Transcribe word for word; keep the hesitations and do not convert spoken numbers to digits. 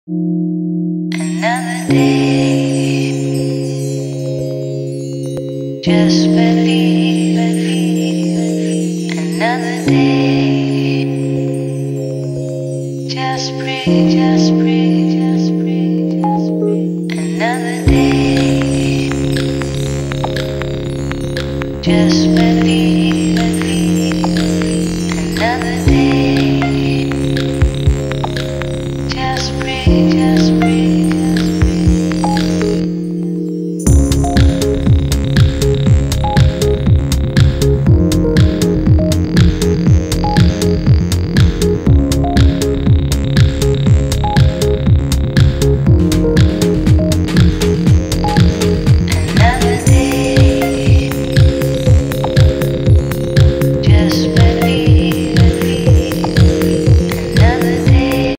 Another day, just believe, believe. Another day, just breathe, just breathe, just breathe, just breathe. Another day, just believe, believe. Another day, just breathe.